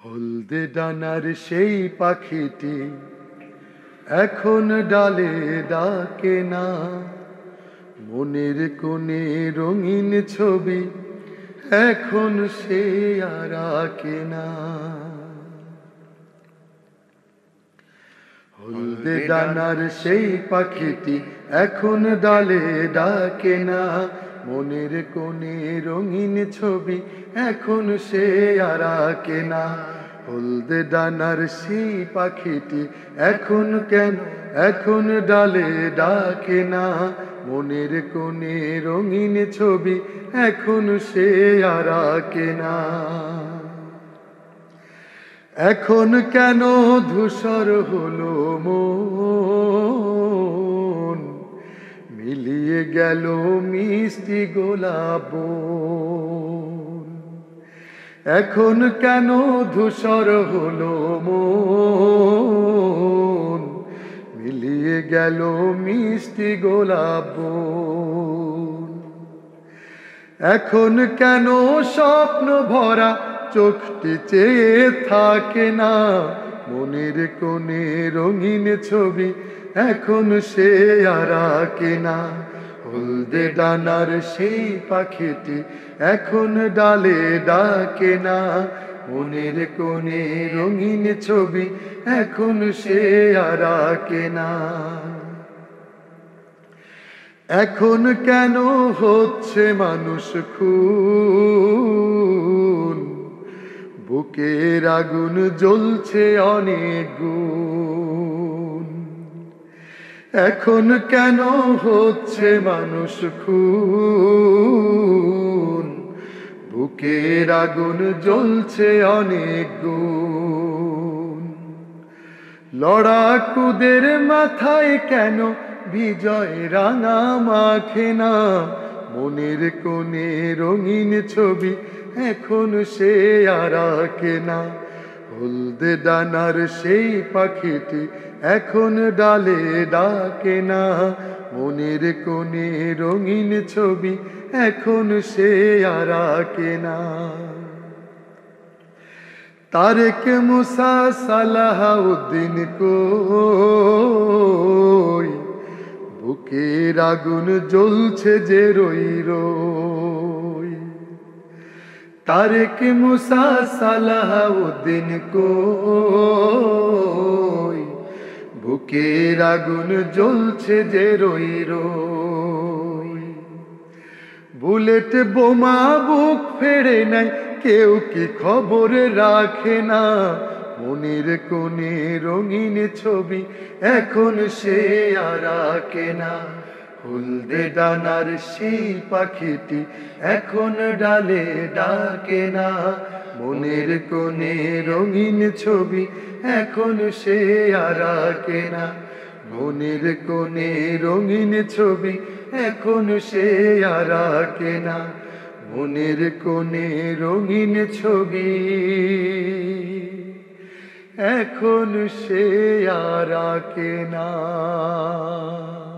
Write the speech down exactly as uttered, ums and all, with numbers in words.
হলদে ডানার সেই পাখিটি এখন ডালে ডাকে না, মনের কোণে রঙিন ছবি এখন সে আর আঁকে না। হলদে ডানার সেই পাখিটি এখন ডালে ডাকে না, মনের কোণে রঙিন ছবি এখন সে আর আঁকে না। হলদে ডানার সেই পাখিটি এখন কেন এখন ডালে ডাকে না, মনের কোণে রঙিন ছবি এখন সে আর আঁকে না। এখন কেন ধূসর হলো মন, মিলিয়ে গেল মিষ্টি গোলাপ বন। এখন কেন ধূসর হলো মন, মিলিয়ে গেল মিষ্টি গোলাপ বন। এখন কেন স্বপ্ন ভরা চোখটি চেয়ে থাকে না, মনের কোণে রঙিন ছবি এখন সে আর আঁকে না। হলদে ডানার সেই পাখিটি এখন ডালে ডাকে না, মনের কোণে রঙিন ছবি এখন সে আর আঁকে না। এখন কেন হচ্ছে মানুষ খুন, বুকের আগুন জ্বলছে অনেক গুণ। এখন কেন হচ্ছে মানুষ খুন, বুকের আগুন জ্বলছে অনেক গুণ। লড়াকুদের মাথায় কেন বিজয় রাঙা মাখে না, মনের কোণে রঙিন ছবি এখন সে আর আঁকে না। হলদে ডানার সেই পাখিটি এখন ডালে ডাকে না, মনের কোণে রঙিন ছবি এখন সে আর আঁকে না। তারেক মুসা সালাহউদ্দিন কই, বুকের আগুন জ্বলছে যে রই রই। তারেক মুসা সালাহউদ্দিন কই, বুকের আগুন জ্বলছে যে রই রই। বুলেট বোমা বুক ফেড়ে নাই, কেউ কি খবর রাখে না, মনের কোণে রঙিন ছবি এখন সে আর আঁকে না। হলদে ডানার সেই পাখিটি এখন ডালে ডাকে না, মনের কোণে রঙিন ছবি এখন সে আর আঁকে না। মনের কোণে রঙিন ছবি এখন সে আর আঁকে না, মনের কোণে রঙিন ছবি এখন সে আর আঁকে না।